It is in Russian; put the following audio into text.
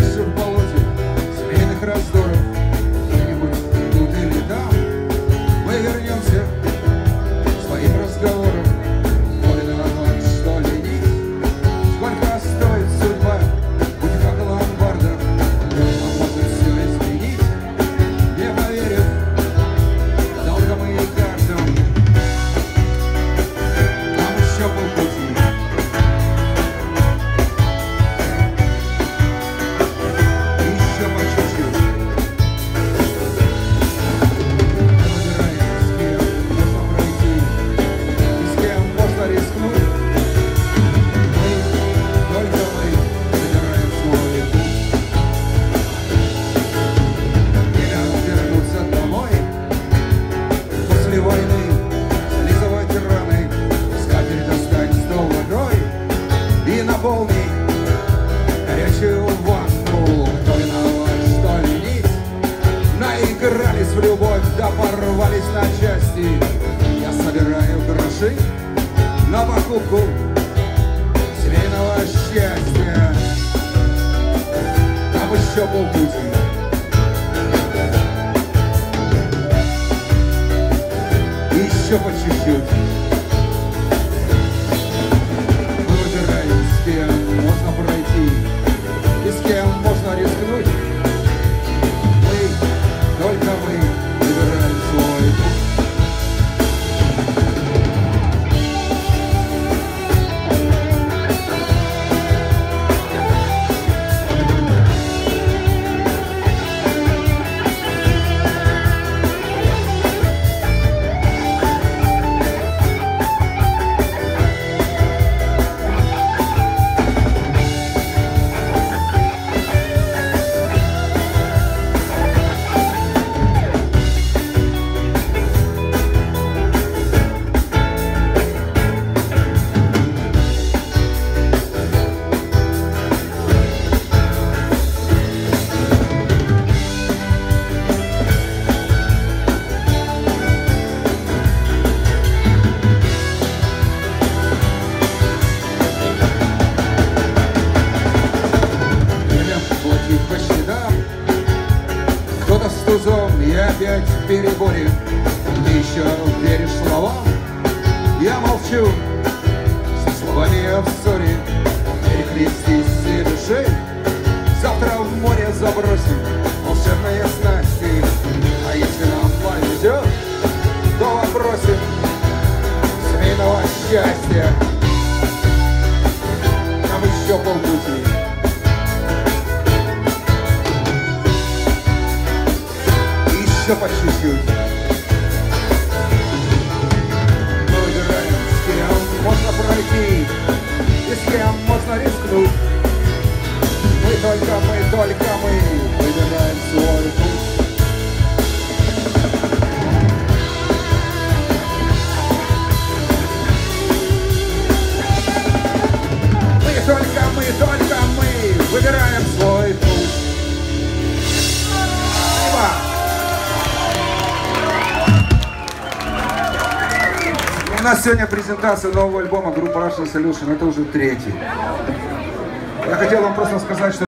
дальше в болоте семейных раздоров. Где-нибудь тут или там мы вернемся к своим разговорам. Ой, народ, что ленить, сколько стоит судьба, будь как ломбарда. А можно все изменить, не поверив долгом и каждом. Нам еще полпути. Еще по чуть-чуть. Выбираем, с кем можно пройти и с кем можно рискнуть. Только мы выбираем свой путь. Время вернуться домой после войны, слизывать раны, скатерть достать стол водой и наполни горячую ванну. Кто виноват, что ленить? Наигрались в любовь, да порвались на части. Я собираю гроши на покупку семейного счастья. Там еще полпути. Еще по чуть-чуть. Мы выбираем, с кем можно пройти и с кем можно рискнуть. Только мы выбираем свой путь. По щитам, кто-то с тузом, я опять в переборе. Ты еще веришь словам? Я молчу, со словами я в ссоре. Перекрестись и души, завтра в море забросим волшебные снасти. А если нам повезет, то вопросим семейного счастья. Нам еще полпути. Еще по чуть-чуть. Мы выбираем, с кем можно пройти и с кем можно рискнуть. Только мы выбираем свой путь. Только мы выбираем свой путь. У нас сегодня презентация нового альбома группы Russian Solution. Это уже 3-й. Я хотел вам просто сказать, что